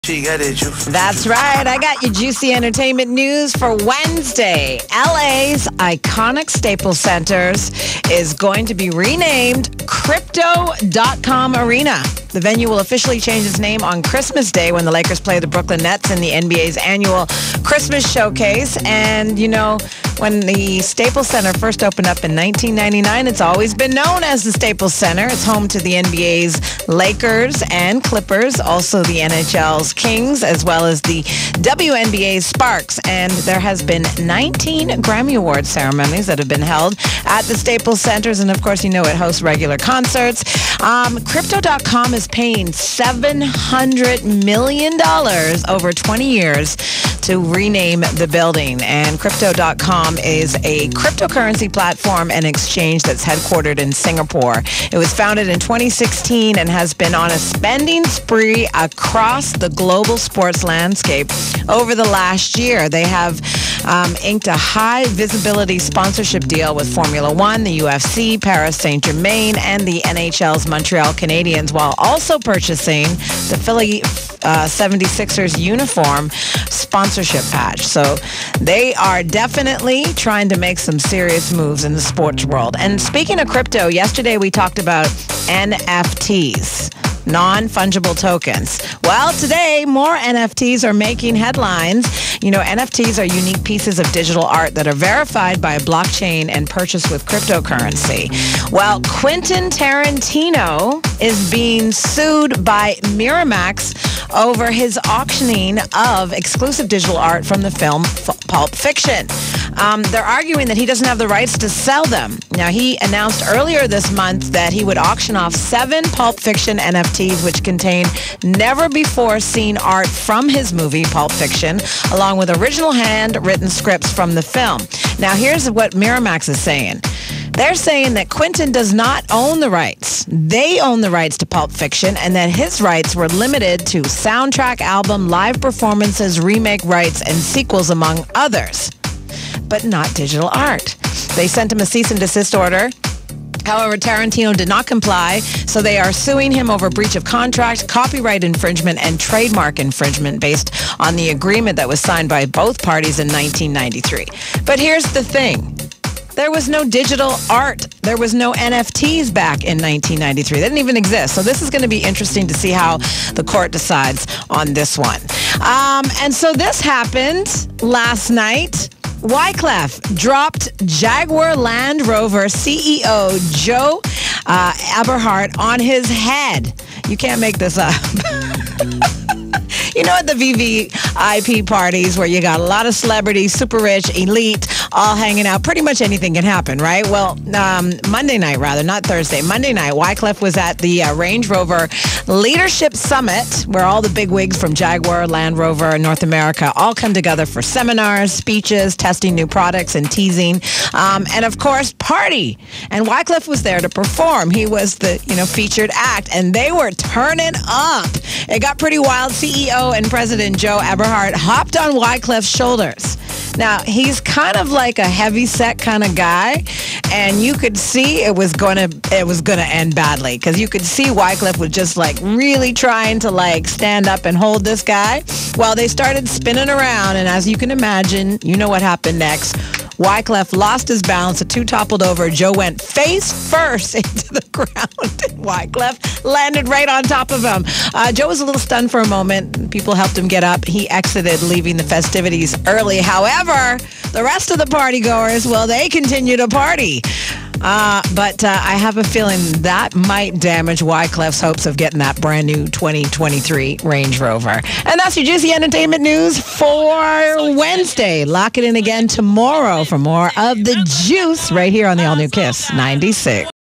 That's right. I got your juicy entertainment news for Wednesday. LA's iconic Staples Centers is going to be renamed Crypto.com Arena. The venue will officially change its name on Christmas Day when the Lakers play the Brooklyn Nets in the NBA's annual Christmas Showcase. And, you know, when the Staples Center first opened up in 1999, it's always been known as the Staples Center. It's home to the NBA's Lakers and Clippers, also the NHL's Kings, as well as the WNBA's Sparks. And there has been 19 Grammy Award ceremonies that have been held at the Staples Centers. And, of course, you know it hosts regular concerts. Crypto.com is paying $700 million over 20 years to rename the building. And Crypto.com is a cryptocurrency platform and exchange that's headquartered in Singapore. It was founded in 2016 and has been on a spending spree across the global sports landscape over the last year. They have inked a high visibility sponsorship deal with Formula One, the UFC, Paris Saint-Germain, and the NHL's Montreal Canadiens, while also purchasing the Philly 76ers uniform sponsorship patch. So they are definitely trying to make some serious moves in the sports world. And speaking of crypto, yesterday we talked about NFTs. Non-fungible tokens. Well, today, more NFTs are making headlines. You know, NFTs are unique pieces of digital art that are verified by a blockchain and purchased with cryptocurrency. Well, Quentin Tarantino is being sued by Miramax over his auctioning of exclusive digital art from the film Pulp Fiction. They're arguing that he doesn't have the rights to sell them. Now, he announced earlier this month that he would auction off 7 Pulp Fiction NFTs, which contain never-before-seen art from his movie, Pulp Fiction, along with original handwritten scripts from the film. Now, here's what Miramax is saying. They're saying that Quentin does not own the rights. They own the rights to Pulp Fiction, and that his rights were limited to soundtrack, album, live performances, remake rights, and sequels, among others, but not digital art. They sent him a cease and desist order. However, Tarantino did not comply, so they are suing him over breach of contract, copyright infringement, and trademark infringement based on the agreement that was signed by both parties in 1993. But here's the thing. There was no digital art. There was no NFTs back in 1993. They didn't even exist. So this is going to be interesting to see how the court decides on this one. And so this happened last night. Wyclef dropped Jaguar Land Rover CEO Joe Eberhard on his head. You can't make this up. You know, at the VVIP parties where you got a lot of celebrities, super rich, elite, all hanging out, pretty much anything can happen, right? Well, Monday night, rather, not Thursday. Monday night, Wyclef was at the Range Rover Leadership Summit, where all the bigwigs from Jaguar, Land Rover, and North America all come together for seminars, speeches, testing new products, and teasing, and of course, party. And Wyclef was there to perform. He was the, featured act, and they were turning up. It got pretty wild. CEO and President Joe Eberhard hopped on Wyclef's shoulders. Now, he's kind of like a heavy-set kind of guy, and you could see it was gonna end badly, because you could see Wyclef was just really trying to stand up and hold this guy. Well, they started spinning around, and as you can imagine, you know what happened next. Wyclef lost his balance. The two toppled over. Joe went face first into the ground. Wyclef landed right on top of him. Joe was a little stunned for a moment. People helped him get up. He exited, leaving the festivities early. However, the rest of the partygoers, well, they continue to party. But I have a feeling that might damage Wyclef's hopes of getting that brand new 2023 Range Rover. And that's your juicy entertainment news for Wednesday. Lock it in again tomorrow for more of the juice right here on the all-new Kiss 96.